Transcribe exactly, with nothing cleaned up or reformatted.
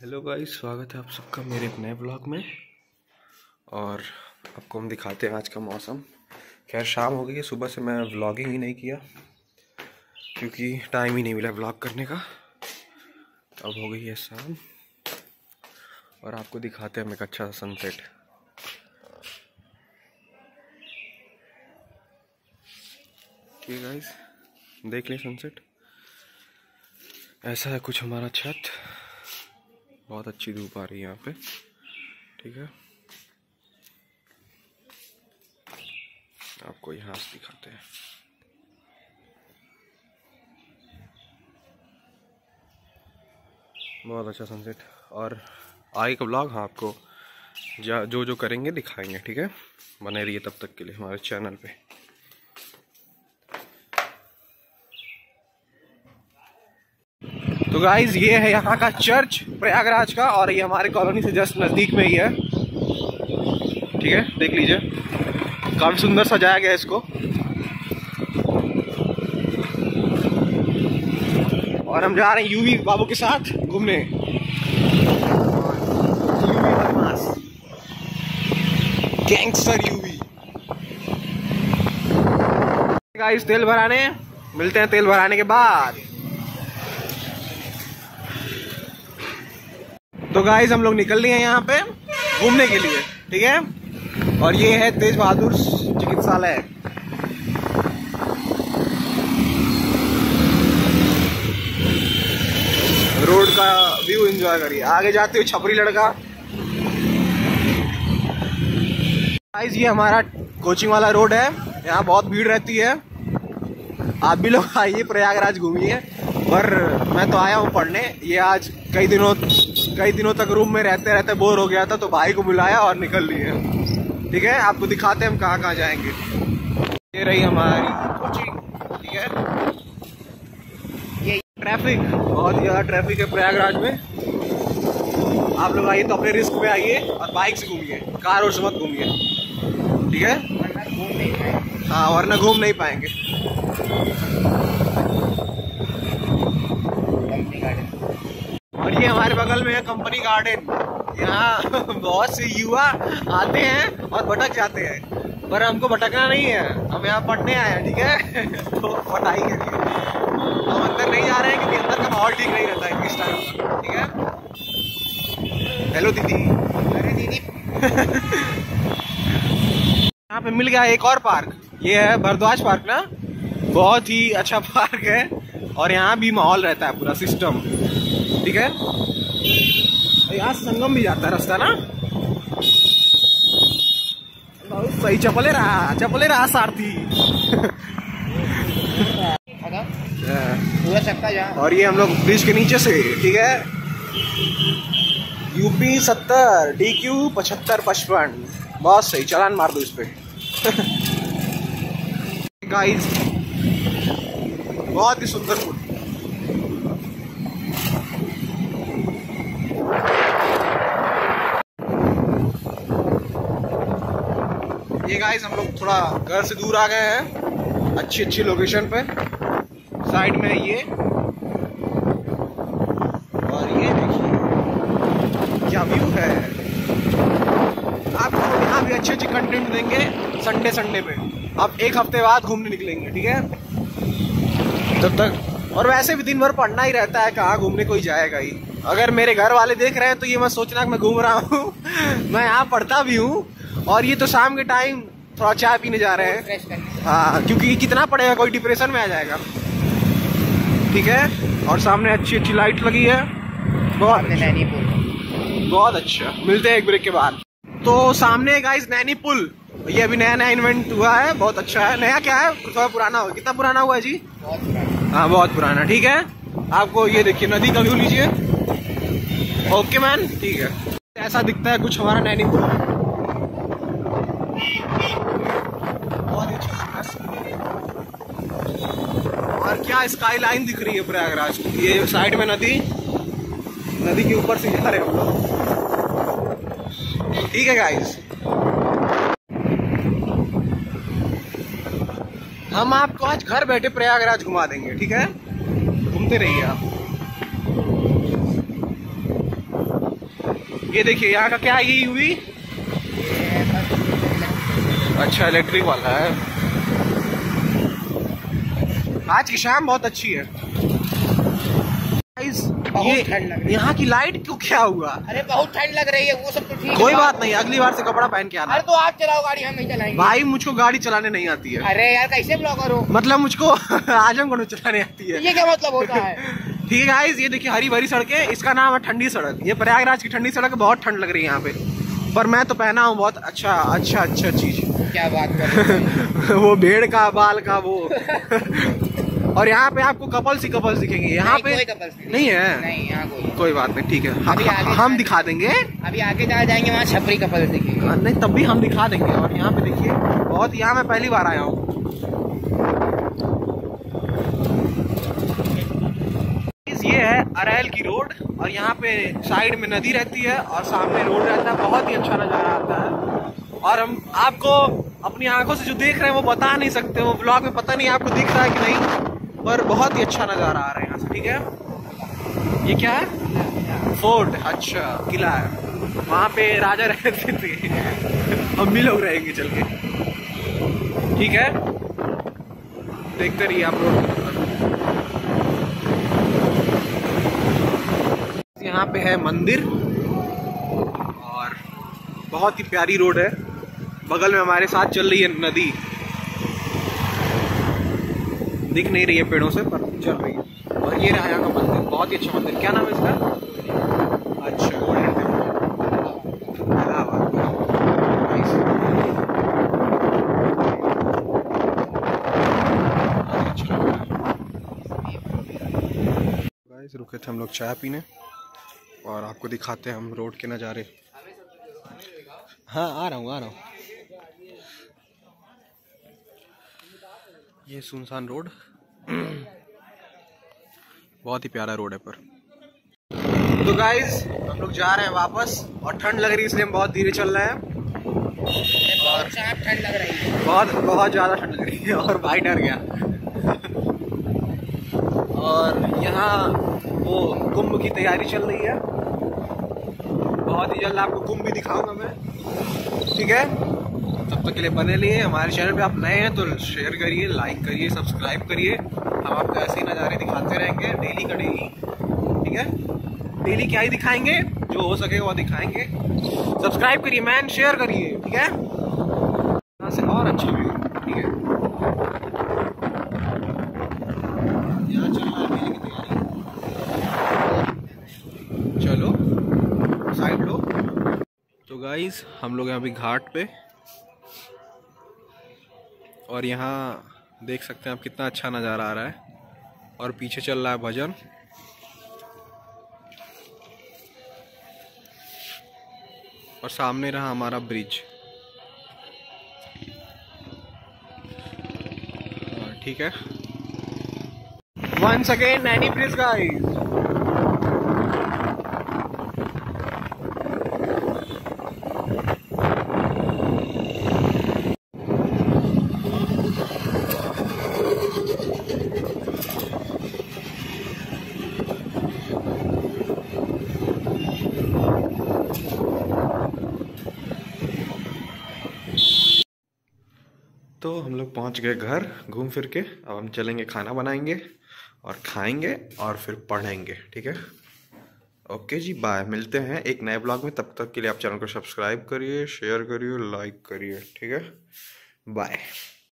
Hello guys, स्वागत है आप सबका मेरे एक नए ब्लॉग में। और आपको हम दिखाते हैं आज का मौसम। खैर शाम हो गई है, सुबह से मैं व्लॉगिंग ही नहीं किया क्योंकि टाइम ही नहीं मिला व्लॉग करने का। अब हो गई है शाम और आपको दिखाते हैं हम एक अच्छा सा सनसेट। ठीक है गाइस, देख लें सनसेट। ऐसा है कुछ हमारा छत। बहुत अच्छी धूप आ रही है यहाँ पे। ठीक है, आपको यहाँ से दिखाते हैं। बहुत अच्छा सनसेट। और आगे का ब्लॉग हाँ आपको जो जो करेंगे दिखाएंगे। ठीक है, बने रहिए तब तक के लिए हमारे चैनल पे। तो गाइज ये है यहाँ का चर्च प्रयागराज का, और ये हमारे कॉलोनी से जस्ट नज़दीक में ही है। ठीक है, देख लीजिए, काफ़ी सुंदर सजाया गया है इसको। और हम जा रहे हैं यूवी बाबू के साथ घूमने। Gangster UV. गाइस तेल भराने मिलते हैं, तेल भराने के बाद। तो गाइस हम लोग निकल लिए हैं यहाँ पे घूमने के लिए। ठीक है, और ये है तेज बहादुर चिकित्सालय। रोड का व्यू एंजॉय करिए। आगे जाते हुए छपरी लड़का। गाइस ये हमारा कोचिंग वाला रोड है, यहाँ बहुत भीड़ रहती है। आप भी लोग आइए, प्रयागराज घूमिए। पर मैं तो आया हूँ पढ़ने। ये आज कई दिनों कई दिनों तक रूम में रहते रहते बोर हो गया था, तो भाई को बुलाया और निकल लिए। ठीक है, आपको दिखाते हैं हम कहाँ कहाँ जाएंगे। ये रही हमारी कोचिंग। ठीक है, ये ट्रैफिक, बहुत ज़्यादा ट्रैफिक है प्रयागराज में। आप लोग आइए तो अपने रिस्क पे आइए और बाइक से घूमिए, कार और से मत घूमिए। ठीक है, हाँ, वरना घूम नहीं पाएंगे। और ये हमारे बगल में है कंपनी गार्डन। यहाँ बहुत से युवा आते हैं और भटक जाते हैं, पर हमको भटकना नहीं है, हम यहाँ पढ़ने आए हैं। ठीक है तो पढ़ाई करिए। हम अंदर नहीं जा रहे हैं क्योंकि अंदर का माहौल ठीक नहीं रहता है इस टाइम का। ठीक है, हेलो दीदी। अरे दीदी यहाँ पे मिल गया एक और पार्क। ये है भरद्वाज पार्क ना, बहुत ही अच्छा पार्क है। और यहाँ भी माहौल रहता है, पूरा सिस्टम। ठीक है, यहाँ संगम भी जाता है रास्ता ना। बहुत सही, चपले रहा चपले रहा सारथी। और ये हम लोग ब्रिज के नीचे से। ठीक है, यूपी सत्तर डी क्यू पचहत्तर पचपन। बहुत सही, चालान मार दो इस पे। गाइस बहुत ही सुंदर पुल। ये गाइस हम लोग थोड़ा घर से दूर आ गए हैं, अच्छी अच्छी लोकेशन पे। साइड में ये, और ये देखिए क्या व्यू है। आपको यहाँ भी अच्छे अच्छे कंटेंट देंगे संडे संडे पे। आप एक हफ्ते बाद घूमने निकलेंगे। ठीक है, तब तक। और वैसे भी दिन भर पढ़ना ही रहता है, कहाँ घूमने कोई जाएगा ही। अगर मेरे घर वाले देख रहे हैं तो ये मत सोचना कि मैं घूम रहा हूँ मैं यहाँ पढ़ता भी हूँ। और ये तो शाम के टाइम थोड़ा चाय पीने जा रहे हैं। हाँ, क्योंकि कितना पड़ेगा, कोई डिप्रेशन में आ जाएगा। ठीक है, और सामने अच्छी अच्छी लाइट लगी है। बहुत नैनी पुल, बहुत अच्छा। मिलते हैं एक ब्रेक के बाद। तो सामने गाइस नैनी पुल, ये अभी नया नया इन्वेंट हुआ है, बहुत अच्छा है। नया क्या है, थोड़ा पुराना हुआ। कितना पुराना हुआ है जी? बहुत पुराना। हाँ, बहुत पुराना। ठीक है, आपको ये देखिए नदी का व्यू लीजिए। ओके मैन, ठीक है। ऐसा दिखता है कुछ हमारा नैनी पुल। बहुत अच्छा। और क्या स्काई लाइन दिख रही है प्रयागराज की। ये साइड में नदी, नदी के ऊपर से जा रहे हैं हम लोग। ठीक है गाइस, हम आपको आज घर बैठे प्रयागराज घुमा देंगे। ठीक है, घूमते रहिए आप। ये देखिए यहाँ का क्या ये हुई, अच्छा इलेक्ट्रिक वाला है। आज की शाम बहुत अच्छी है। ये यहाँ की लाइट क्यों क्या हुआ? अरे बहुत ठंड लग रही है, वो सब तो ठीक है। कोई बात नहीं, अगली बार से कपड़ा पहन के आना। अरे तो आप चलाओ गाड़ी, हम नहीं चलाएंगे। भाई मुझको गाड़ी चलाने नहीं आती है। अरे यार कैसे ब्लॉगर हो? मतलब मुझको आजमगढ़ में चलाने आती है। ये क्या मतलब होता है? ठीक है गाइस, ये देखिए हरी भरी सड़क है, इसका नाम है ठंडी सड़क। ये प्रयागराज की ठंडी सड़क है, बहुत ठंड लग रही है यहाँ पे, पर मैं तो पहना हूँ बहुत अच्छा अच्छा अच्छा चीज। क्या बात कर रहे हैं? वो भेड़ का बाल का वो और यहाँ पे आपको कपल्स ही कपल्स दिखेंगे। यहाँ पे कोई कपल्स नहीं, नहीं है। नहीं यहाँ कोई कोई बात नहीं, ठीक है, अभी हम, हम दिखा देंगे। अभी आगे जहाँ जाएंगे वहाँ छपरी कपल्स दिखेंगे। नहीं तब भी हम दिखा देंगे। और यहाँ पे देखिए बहुत, यहाँ मैं पहली बार आया हूँ। ये है अरैल की रोड और यहाँ पे साइड में नदी रहती है और सामने रोड रहता है। बहुत ही अच्छा नजारा आता है और हम आपको अपनी आंखों से जो देख रहे हैं वो बता नहीं सकते, वो ब्लॉग में पता नहीं आपको दिख रहा है कि नहीं, पर बहुत ही अच्छा नजारा आ रहा है यहाँ से। ठीक है, ये क्या है? फोर्ट, अच्छा किला है, वहाँ पे राजा रहते थे। हम भी लोग रहेंगे चल के। ठीक है, देखते रहिए आप लोग। यहाँ पे है मंदिर और बहुत ही प्यारी रोड है। बगल में हमारे साथ चल रही है नदी, दिख नहीं रही है पेड़ों से पर चल रही है। और ये रहा यहाँ का मंदिर, बहुत ही अच्छा मंदिर। क्या नाम है इसका? अच्छा गाइस, रुके थे हम लोग चाय पीने और आपको दिखाते हैं हम रोड के नज़ारे। हाँ आ रहा हूँ आ रहा हूँ। ये सुनसान रोड, बहुत ही प्यारा रोड है। पर तो गाइस हम लोग जा रहे हैं वापस और ठंड लग रही है इसलिए हम बहुत धीरे चल रहे हैं। और ठंड लग रही है, बहुत बहुत ज़्यादा ठंड लग रही है और भाई डर गया। और यहाँ वो कुंभ की तैयारी चल रही है, बहुत ही जल्द आपको कुंभ भी दिखाऊंगा मैं। ठीक है, तब तक के लिए बने रहिए। हमारे चैनल पे आप नए हैं तो शेयर करिए, लाइक करिए, सब्सक्राइब करिए। हम आपको ऐसे ही नज़ारे दिखाते रहेंगे डेली का डेली। ठीक है, डेली क्या ही दिखाएंगे, जो हो सकेगा वो दिखाएंगे। सब्सक्राइब करिए मैन, शेयर करिए। ठीक है, यहाँ से और अच्छा व्यू। ठीक है, यहाँ चल रहा है मेले की तैयारी। चलो साइड लो। तो गाइस हम लोग हैं अभी घाट पे और यहाँ देख सकते हैं आप कितना अच्छा नज़ारा आ रहा है और पीछे चल रहा है भजन। और सामने रहा हमारा ब्रिज। ठीक है, once again Naini bridge guys. तो हम लोग पहुंच गए घर घूम फिर के। अब हम चलेंगे, खाना बनाएंगे और खाएंगे और फिर पढ़ेंगे। ठीक है, ओके जी, बाय। मिलते हैं एक नए ब्लॉग में, तब तक के लिए आप चैनल को सब्सक्राइब करिए, शेयर करिए, लाइक करिए। ठीक है, बाय।